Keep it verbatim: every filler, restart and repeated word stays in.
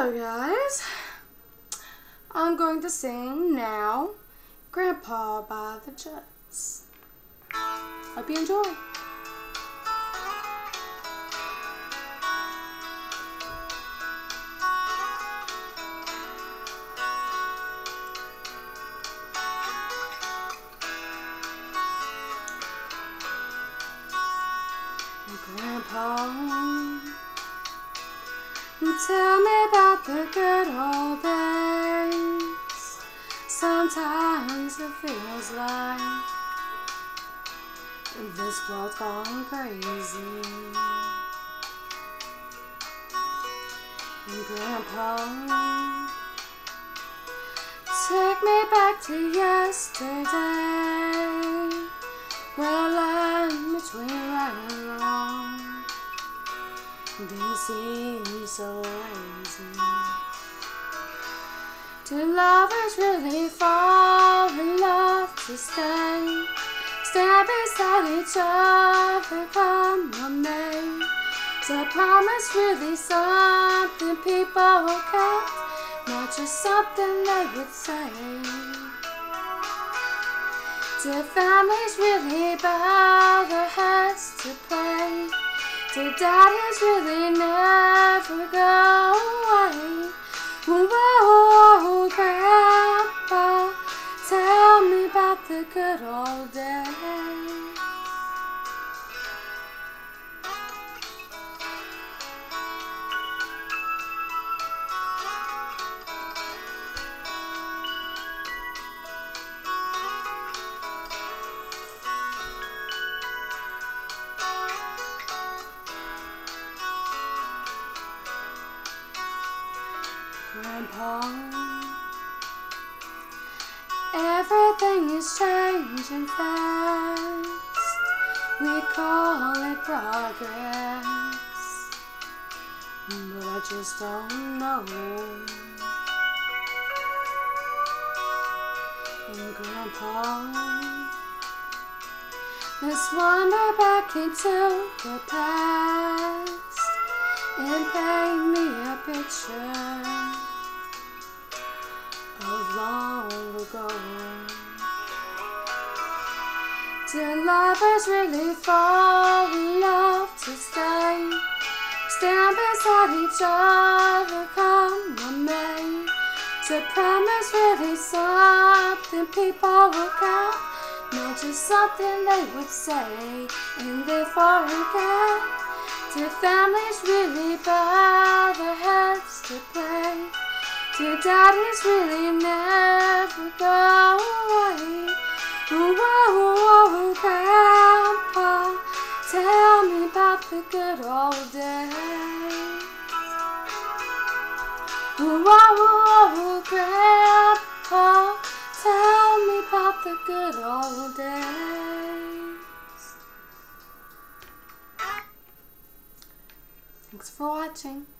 Hello guys, I'm going to sing now Grandpa by the Jets. Hope you enjoy. Grandpa, tell me about the good old days. Sometimes it feels like this world's gone crazy. And Grandpa, take me back to yesterday, where a line between right and wrong didn't seem so easy. Do lovers really fall in love to stay? Stand beside each other, come what may. So promise really something people kept, not just something they would say. Do families really bow their heads to pray? Do daddies really never go away? Whoa, Grandpa, tell me about the good old days. Grandpa, everything is changing fast. We call it progress, but I just don't know. And Grandpa, let's wander back into the past and paint me a picture of long ago. Do lovers really fall in love to stay? Stand beside each other, come what may. So promise really something people will count, not just something they would say and they forget. Do families really bow their heads to pray? Do daddies really never go away? Whoa, Grandpa, tell me about the good old days. Whoa, Grandpa, tell me about the good old days. Thanks for watching.